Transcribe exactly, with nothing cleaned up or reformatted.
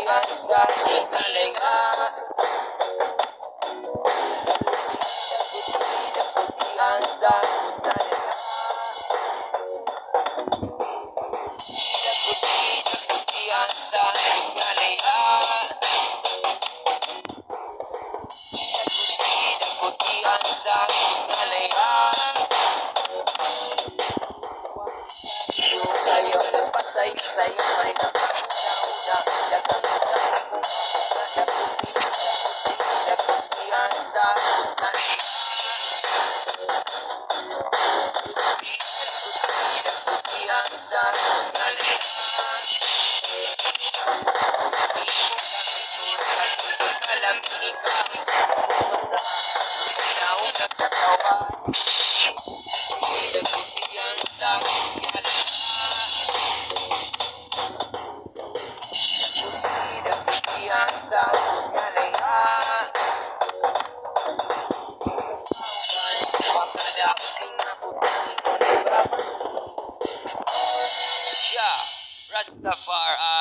kaputihan sa talinga. Kaputihan sa talinga. Kaputihan sa talinga. Kaputihan sa talinga. Sayo nagpasayo sayo ay napakauna. Dagang-dagang mo kaputihan sa talinga. Kaputihan sa talinga. Alam ikaw ikaw nagkatawa. Kaputihan sa talinga. Kaputihan sa talinga. Pagkadating ako tingin ko na Yeah, Rastafari.